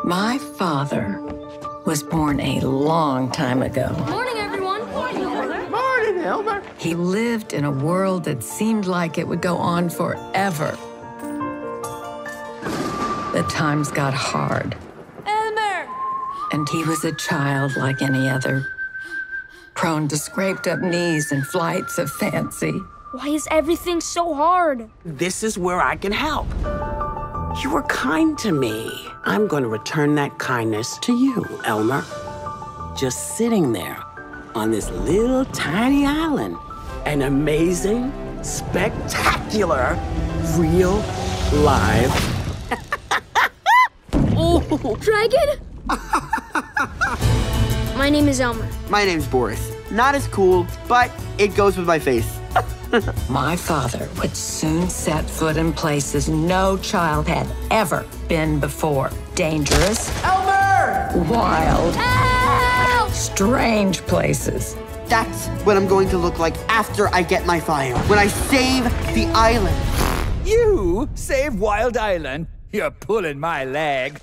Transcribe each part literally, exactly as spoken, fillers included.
My father was born a long time ago. Morning, everyone. Morning, Elmer. Morning, Elmer. He lived in a world that seemed like it would go on forever. The times got hard. Elmer! And he was a child like any other, prone to scraped-up knees and flights of fancy. Why is everything so hard? This is where I can help. You were kind to me. I'm going to return that kindness to you, Elmer. Just sitting there on this little tiny island. An amazing, spectacular, real, live... Oh, dragon? My name is Elmer. My name's Boris. Not as cool, but it goes with my face. My father would soon set foot in places no child had ever been before. Dangerous. Elmer! Wild. Help! Strange places. That's what I'm going to look like after I get my fire. When I save the island. You save Wild Island? You're pulling my leg.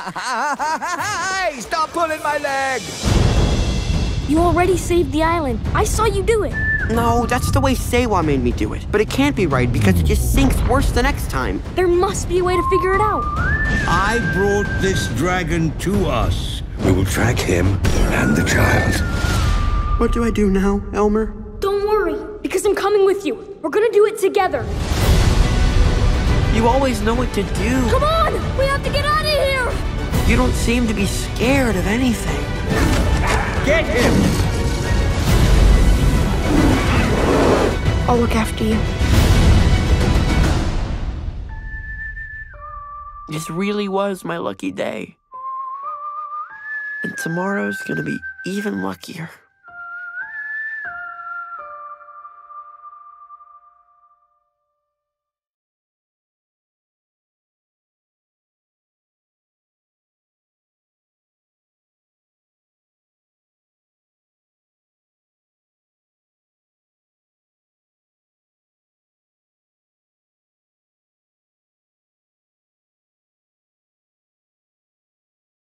Hey, stop pulling my leg! You already saved the island. I saw you do it. No, that's the way Sewa made me do it. But it can't be right because it just sinks worse the next time. There must be a way to figure it out. I brought this dragon to us. We will track him and the child. What do I do now, Elmer? Don't worry, because I'm coming with you. We're gonna do it together. You always know what to do. Come on! We have to get out of here! You don't seem to be scared of anything. Get him! I'll look after you. This really was my lucky day. And tomorrow's gonna be even luckier.